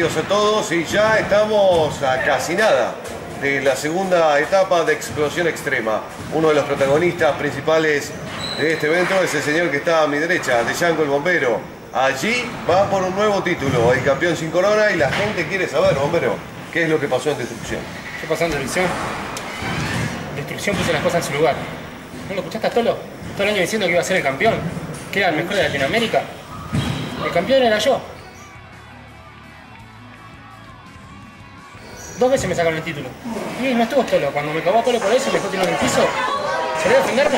bienvenidos a todos y ya estamos a casi nada de la segunda etapa de Explosión Extrema. Uno de los protagonistas principales de este evento es el señor que está a mi derecha, Django el Bombero. Allí va por un nuevo título, el campeón sin corona, y la gente quiere saber, Bombero, ¿qué es lo que pasó en Destrucción? ¿Qué pasó en Destrucción? Destrucción puso las cosas en su lugar. ¿No lo escuchaste a Tolo? Todo el año diciendo que iba a ser el campeón, que era el mejor de Latinoamérica. El campeón era yo. 2 veces me sacaron el título. Y no estuvo Tolo. Cuando me cagó a Tolo por eso, me dejó tirado en el piso. ¿Salió a defenderme?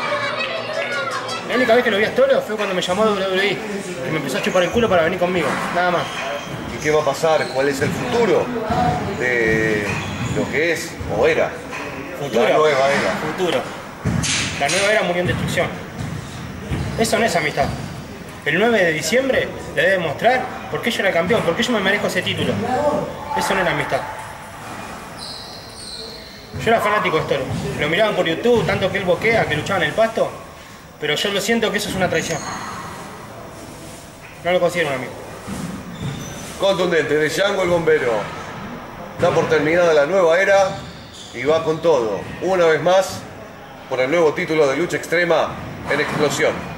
La única vez que lo vi a Tolo fue cuando me llamó a WWE y me empezó a chupar el culo para venir conmigo. Nada más. ¿Y qué va a pasar? ¿Cuál es el futuro de lo que es o era Futuro. la nueva era? Futuro. La nueva era murió en Destrucción. Eso no es amistad. El 9 de diciembre le debe demostrar por qué yo era campeón, por qué yo me merezco ese título. Eso no era amistad. Yo era fanático de Tolo. Lo miraban por YouTube, tanto que él boquea, que luchaba en el pasto. Pero yo lo siento que eso es una traición. No lo considero un amigo. Contundente, Django el Bombero. Está por terminada la nueva era y va con todo, una vez más, por el nuevo título de lucha extrema en Explosión.